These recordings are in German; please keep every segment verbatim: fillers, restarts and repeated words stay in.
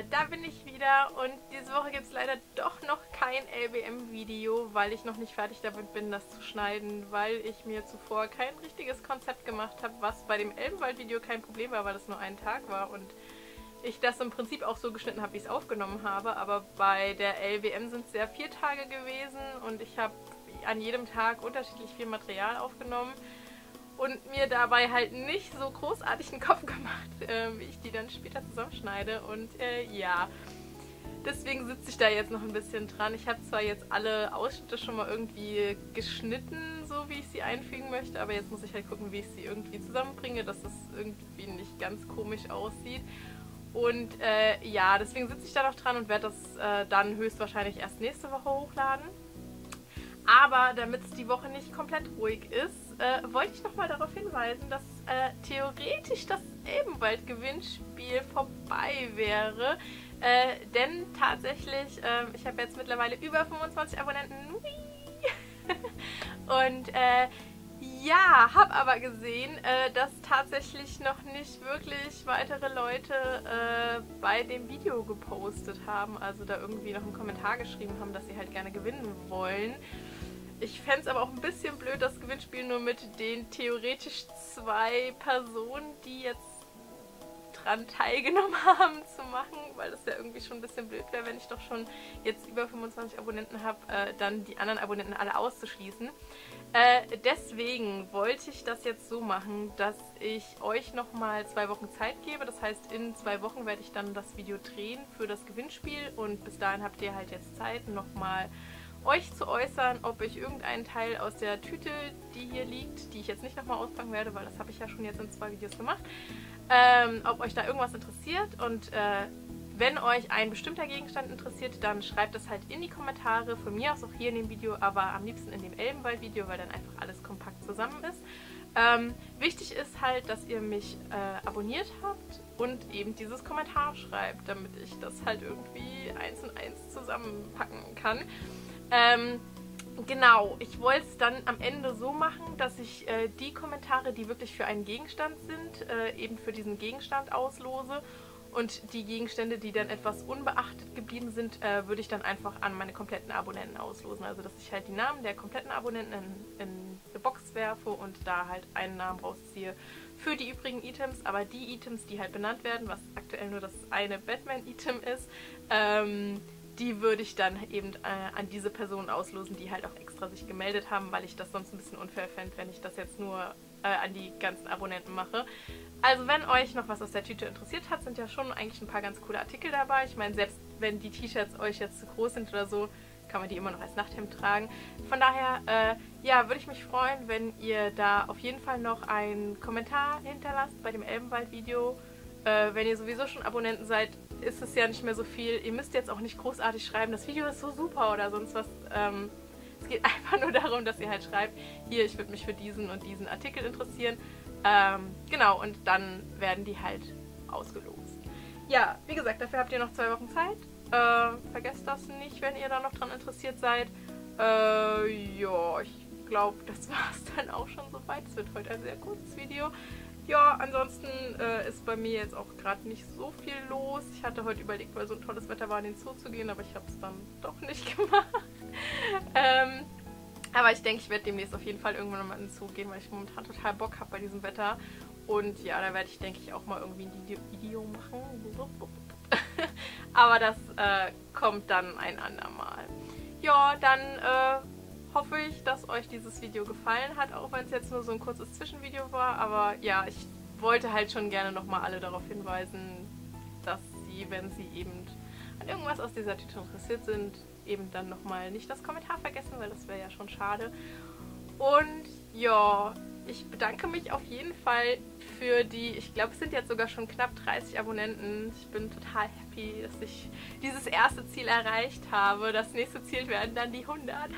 Ja, da bin ich wieder und diese Woche gibt es leider doch noch kein L B M-Video, weil ich noch nicht fertig damit bin, das zu schneiden, weil ich mir zuvor kein richtiges Konzept gemacht habe, was bei dem Elbenwald-Video kein Problem war, weil es nur ein Tag war und ich das im Prinzip auch so geschnitten habe, wie ich es aufgenommen habe, aber bei der L B M sind es ja vier Tage gewesen und ich habe an jedem Tag unterschiedlich viel Material aufgenommen und mir dabei halt nicht so großartig einen Kopf gemacht, äh, wie ich die dann später zusammenschneide und äh, ja, deswegen sitze ich da jetzt noch ein bisschen dran. Ich habe zwar jetzt alle Ausschnitte schon mal irgendwie geschnitten, so wie ich sie einfügen möchte, aber jetzt muss ich halt gucken, wie ich sie irgendwie zusammenbringe, dass es irgendwie nicht ganz komisch aussieht. Und äh, ja, deswegen sitze ich da noch dran und werde das äh, dann höchstwahrscheinlich erst nächste Woche hochladen. Aber damit es die Woche nicht komplett ruhig ist, äh, wollte ich nochmal darauf hinweisen, dass äh, theoretisch das Elbenwald-Gewinnspiel vorbei wäre. Äh, denn tatsächlich, äh, ich habe jetzt mittlerweile über fünfundzwanzig Abonnenten. Und äh, ja, habe aber gesehen, äh, dass tatsächlich noch nicht wirklich weitere Leute äh, bei dem Video gepostet haben. Also da irgendwie noch einen Kommentar geschrieben haben, dass sie halt gerne gewinnen wollen. Ich fände es aber auch ein bisschen blöd, das Gewinnspiel nur mit den theoretisch zwei Personen, die jetzt dran teilgenommen haben, zu machen, weil das ja irgendwie schon ein bisschen blöd wäre, wenn ich doch schon jetzt über fünfundzwanzig Abonnenten habe, äh, dann die anderen Abonnenten alle auszuschließen. Äh, deswegen wollte ich das jetzt so machen, dass ich euch nochmal zwei Wochen Zeit gebe. Das heißt, in zwei Wochen werde ich dann das Video drehen für das Gewinnspiel und bis dahin habt ihr halt jetzt Zeit, nochmal euch zu äußern, ob ich irgendeinen Teil aus der Tüte, die hier liegt, die ich jetzt nicht nochmal auspacken werde, weil das habe ich ja schon jetzt in zwei Videos gemacht, ähm, ob euch da irgendwas interessiert und äh, wenn euch ein bestimmter Gegenstand interessiert, dann schreibt es halt in die Kommentare, von mir aus auch hier in dem Video, aber am liebsten in dem Elbenwald-Video, weil dann einfach alles kompakt zusammen ist. Ähm, wichtig ist halt, dass ihr mich äh, abonniert habt und eben dieses Kommentar schreibt, damit ich das halt irgendwie eins und eins zusammenpacken kann. Ähm, genau, ich wollte es dann am Ende so machen, dass ich äh, die Kommentare, die wirklich für einen Gegenstand sind, äh, eben für diesen Gegenstand auslose und die Gegenstände, die dann etwas unbeachtet geblieben sind, äh, würde ich dann einfach an meine kompletten Abonnenten auslosen. Also dass ich halt die Namen der kompletten Abonnenten in, in eine Box werfe und da halt einen Namen rausziehe für die übrigen Items, aber die Items, die halt benannt werden, was aktuell nur das eine Batman-Item ist, ähm, die würde ich dann eben äh, an diese Personen auslosen, die halt auch extra sich gemeldet haben, weil ich das sonst ein bisschen unfair fände, wenn ich das jetzt nur äh, an die ganzen Abonnenten mache. Also wenn euch noch was aus der Tüte interessiert hat, sind ja schon eigentlich ein paar ganz coole Artikel dabei. Ich meine, selbst wenn die T-Shirts euch jetzt zu groß sind oder so, kann man die immer noch als Nachthemd tragen. Von daher, äh, ja, würde ich mich freuen, wenn ihr da auf jeden Fall noch einen Kommentar hinterlasst bei dem Elbenwald-Video. Äh, wenn ihr sowieso schon Abonnenten seid, ist es ja nicht mehr so viel. Ihr müsst jetzt auch nicht großartig schreiben, das Video ist so super oder sonst was. Ähm, es geht einfach nur darum, dass ihr halt schreibt, hier, ich würde mich für diesen und diesen Artikel interessieren. Ähm, genau, und dann werden die halt ausgelost. Ja, wie gesagt, dafür habt ihr noch zwei Wochen Zeit. Äh, vergesst das nicht, wenn ihr da noch dran interessiert seid. Äh, ja, ich glaube, das war es dann auch schon soweit. Es wird heute ein sehr kurzes Video. Ja, ansonsten äh, ist bei mir jetzt auch gerade nicht so viel los. Ich hatte heute überlegt, weil so ein tolles Wetter war, in den Zoo zu gehen, aber ich habe es dann doch nicht gemacht. ähm, aber ich denke, ich werde demnächst auf jeden Fall irgendwann nochmal in den Zoo gehen, weil ich momentan total Bock habe bei diesem Wetter. Und ja, da werde ich, denke ich, auch mal irgendwie ein Video, Video machen. Aber das äh, kommt dann ein andermal. Ja, dann äh, hoffe ich, dass euch dieses Video gefallen hat, auch wenn es jetzt nur so ein kurzes Zwischenvideo war. Aber ja, ich wollte halt schon gerne nochmal alle darauf hinweisen, dass sie, wenn sie eben an irgendwas aus dieser Tüte interessiert sind, eben dann nochmal nicht das Kommentar vergessen, weil das wäre ja schon schade. Und ja, ich bedanke mich auf jeden Fall für die, ich glaube es sind jetzt sogar schon knapp dreißig Abonnenten. Ich bin total happy, dass ich dieses erste Ziel erreicht habe. Das nächste Ziel werden dann die hundert.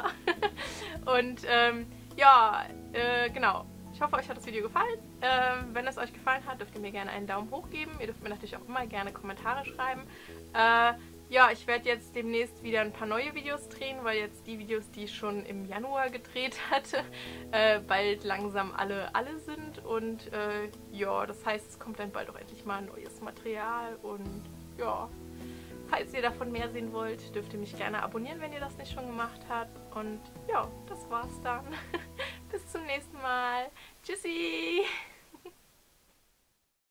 Und ähm, ja, äh, genau. Ich hoffe, euch hat das Video gefallen. Ähm, wenn es euch gefallen hat, dürft ihr mir gerne einen Daumen hoch geben. Ihr dürft mir natürlich auch immer gerne Kommentare schreiben. Äh, Ja, ich werde jetzt demnächst wieder ein paar neue Videos drehen, weil jetzt die Videos, die ich schon im Januar gedreht hatte, äh, bald langsam alle alle sind. Und äh, ja, das heißt, es kommt dann bald auch endlich mal neues Material. Und ja, falls ihr davon mehr sehen wollt, dürft ihr mich gerne abonnieren, wenn ihr das nicht schon gemacht habt. Und ja, das war's dann. Bis zum nächsten Mal. Tschüssi!